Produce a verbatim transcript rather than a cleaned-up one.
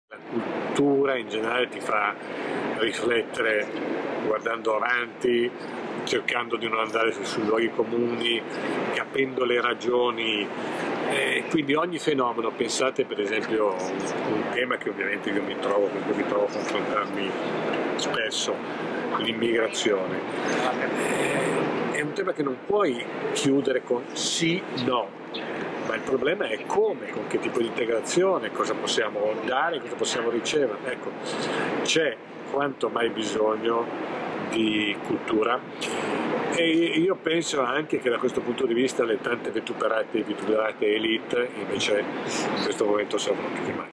La cultura in generale ti fa riflettere guardando avanti, cercando di non andare su, sui luoghi comuni, capendo le ragioni. Eh, quindi ogni fenomeno, pensate per esempio a un, un tema che ovviamente io mi trovo, con cui mi trovo a confrontarmi spesso, l'immigrazione. Eh, è un tema che non puoi chiudere con sì, no. Ma il problema è come, con che tipo di integrazione, cosa possiamo dare, cosa possiamo ricevere. Ecco, c'è quanto mai bisogno di cultura e io penso anche che da questo punto di vista le tante vituperate e vituperate elite invece in questo momento servono più che mai.